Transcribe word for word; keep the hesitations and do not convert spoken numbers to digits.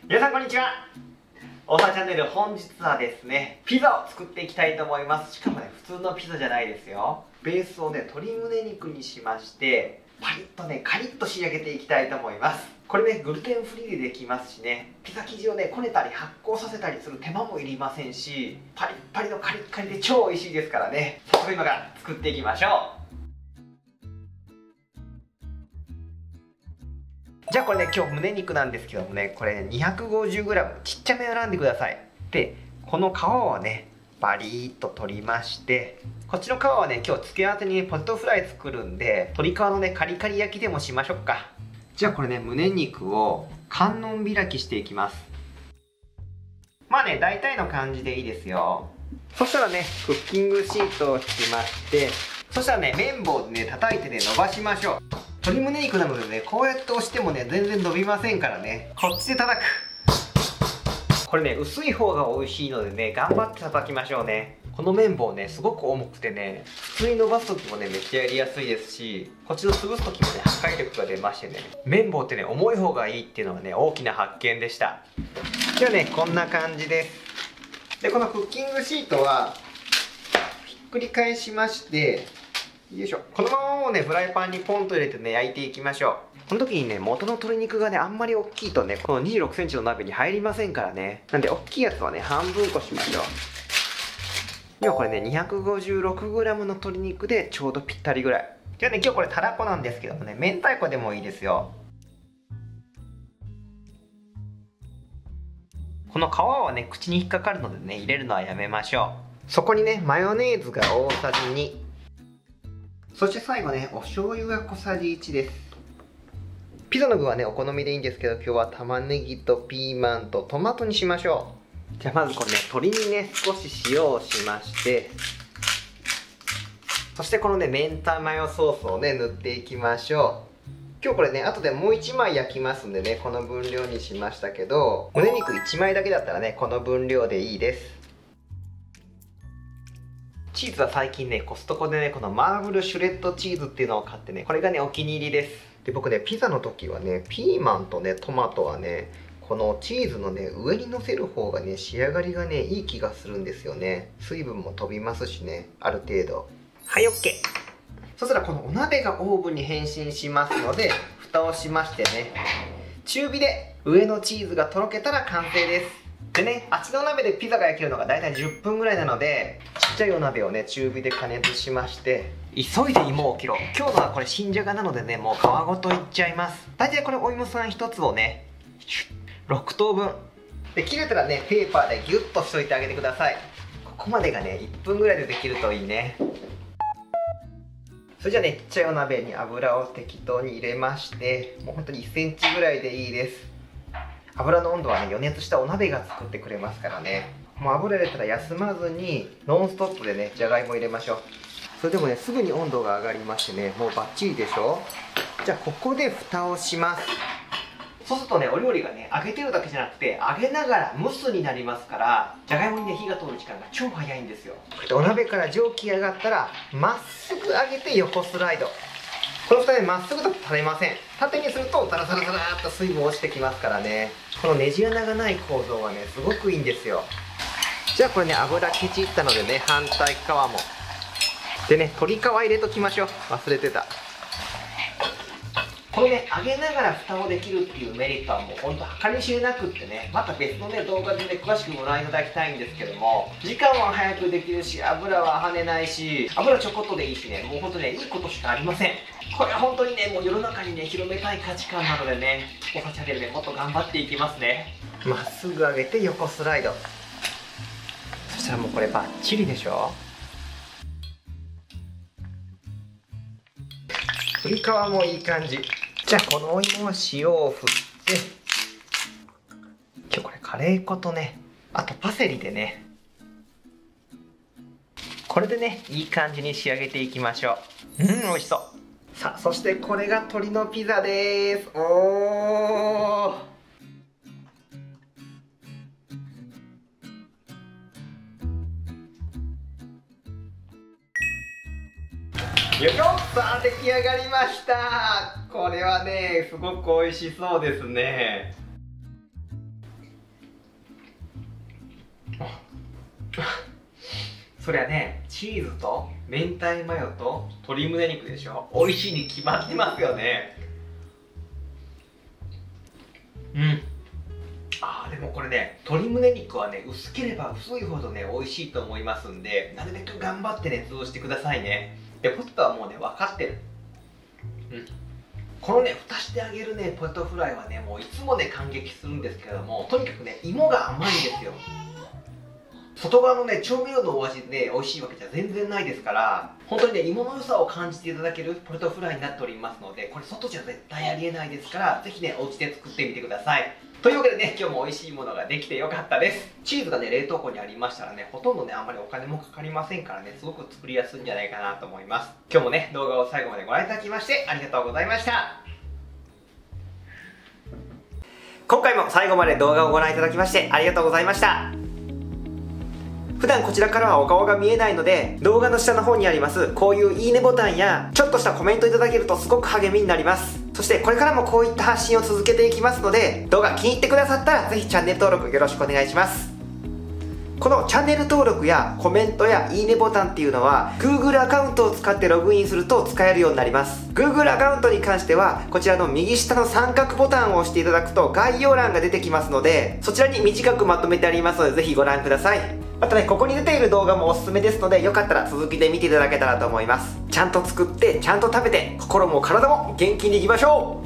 皆さんこんにちは。大沢チャンネル、本日はですねピザを作っていきたいと思います。しかもね普通のピザじゃないですよ。ベースをね鶏胸肉にしましてパリッとねカリッと仕上げていきたいと思います。これねグルテンフリーでできますしね、ピザ生地をねこねたり発酵させたりする手間もいりませんし、パリッパリのカリッカリで超美味しいですからね。早速今から作っていきましょう。じゃあこれね今日胸肉なんですけどもね、これ、ね、にひゃくごじゅうグラム ちっちゃめを選んでください。でこの皮をねバリーッと取りまして、こっちの皮はね今日付け合わせに、ね、ポテトフライ作るんで鶏皮のねカリカリ焼きでもしましょうか。じゃあこれね胸肉を観音開きしていきます。まあね大体の感じでいいですよ。そしたらねクッキングシートを敷きまして、そしたらね綿棒でね叩いてね伸ばしましょう。鶏胸肉なのでねこうやって押してもね全然伸びませんからね、こっちで叩く。これね薄い方が美味しいのでね頑張って叩きましょうね。この綿棒ねすごく重くてね普通に伸ばす時もねめっちゃやりやすいですし、こっちの潰す時もね破壊力が出ましてね、綿棒ってね重い方がいいっていうのがね大きな発見でした。じゃあねこんな感じです。でこのクッキングシートはひっくり返しまして、よいしょ、このままもうねフライパンにポンと入れてね焼いていきましょう。この時にね元の鶏肉がねあんまり大きいとねこのにじゅうろくセンチの鍋に入りませんからね。なんで大きいやつはね半分こしましょう。今これね にひゃくごじゅうろくグラム の鶏肉でちょうどぴったりぐらい。じゃあね今日これたらこなんですけどもね明太子でもいいですよ。この皮はね口に引っかかるのでね入れるのはやめましょう。そこにねマヨネーズが大さじに、そして最後ねお醤油が小さじいちです。ピザの具はねお好みでいいんですけど、今日は玉ねぎとピーマンとトマトにしましょう。じゃあまずこれね鶏にね少し塩をしまして、そしてこのね明太マヨソースをね塗っていきましょう。今日これね後でもういちまい焼きますんでねこの分量にしましたけど、胸肉いちまいだけだったらねこの分量でいいです。チーズは最近ねコストコでねこのマーブルシュレッドチーズっていうのを買ってね、これがねお気に入りです。で僕ねピザの時はねピーマンとねトマトはねこのチーズのね上にのせる方がね仕上がりがねいい気がするんですよね。水分も飛びますしねある程度。はい OK。 そしたらこのお鍋がオーブンに変身しますので蓋をしましてね中火で上のチーズがとろけたら完成です。でね、あっちのお鍋でピザが焼けるのがだいたいじゅっぷんぐらいなので、ちっちゃいお鍋をね中火で加熱しまして、急いで芋を切ろう。今日のはこれ新じゃがなのでねもう皮ごといっちゃいます。大体これお芋さんひとつをねろくとうぶんで、切れたらねペーパーでギュッとしといてあげてください。ここまでがねいっぷんぐらいでできるといいね。それじゃあねちっちゃいお鍋に油を適当に入れまして、もうほんとにいっセンチぐらいでいいです。油の温度はね予熱したお鍋が作ってくれますからね。もう油入れたら休まずにノンストップでねじゃがいも入れましょう。それでもねすぐに温度が上がりましてねもうバッチリでしょ。じゃあここで蓋をします。そうするとねお料理がね揚げてるだけじゃなくて揚げながら蒸すになりますから、じゃがいもにね火が通る時間が超早いんですよ。お鍋から蒸気上がったらまっすぐ上げて横スライド。この蓋ねまっすぐだと垂れません。縦にするとザラザラザラーっと水分落ちてきますからね。このねじ穴がない構造はねすごくいいんですよ。じゃあこれね油ケチったのでね反対側もでね鶏皮入れときましょう。忘れてた。このね揚げながら蓋をできるっていうメリットはもうほんと計り知れなくってね、また別のね動画でね詳しくご覧いただきたいんですけども、時間は早くできるし油は跳ねないし油ちょこっとでいいしね、もうほんとねいいことしかありません。これは本当にねもう世の中にね広めたい価値観なのでね、おさチャンネルでもっと頑張っていきますね。まっすぐ上げて横スライド。そしたらもうこれバッチリでしょ。鶏皮もいい感じ。じゃあこのお芋は塩を振って、今日これカレー粉とねあとパセリでね、これでねいい感じに仕上げていきましょう。うん美味しそう。さあそしてこれが鶏のピザです。おーよいしょ。さあ出来上がりました。これはねすごく美味しそうですね。 そりゃね、チーズと明太マヨと鶏胸肉でしょ。美味しいに決まってますよね。うん。あー、でもこれね、鶏胸肉はね、薄ければ薄いほどね、美味しいと思いますんで、なるべく頑張ってね、潰してくださいね。で、ポテトはもうね、分かってる。うん。このね、蓋してあげるね、ポテトフライはね、もういつもね、感激するんですけれども、とにかくね、芋が甘いんですよ。外側のね、調味料のお味で、ね、美味しいわけじゃ全然ないですから、本当にね、芋の良さを感じていただけるポテトフライになっておりますので、これ外じゃ絶対ありえないですから、ぜひね、お家で作ってみてください。というわけでね、今日も美味しいものができてよかったです。チーズがね、冷凍庫にありましたらね、ほとんどね、あんまりお金もかかりませんからね、すごく作りやすいんじゃないかなと思います。今日もね、動画を最後までご覧いただきましてありがとうございました。今回も最後まで動画をご覧いただきましてありがとうございました。普段こちらからはお顔が見えないので、動画の下の方にありますこういういいねボタンやちょっとしたコメントいただけるとすごく励みになります。そしてこれからもこういった発信を続けていきますので、動画気に入ってくださったらぜひチャンネル登録よろしくお願いします。このチャンネル登録やコメントやいいねボタンっていうのは Google アカウントを使ってログインすると使えるようになります。 Google アカウントに関してはこちらの右下の三角ボタンを押していただくと概要欄が出てきますので、そちらに短くまとめてありますのでぜひご覧ください。またね、ここに出ている動画もおすすめですので、よかったら続きで見ていただけたらと思います。ちゃんと作ってちゃんと食べて心も体も元気にいきましょう。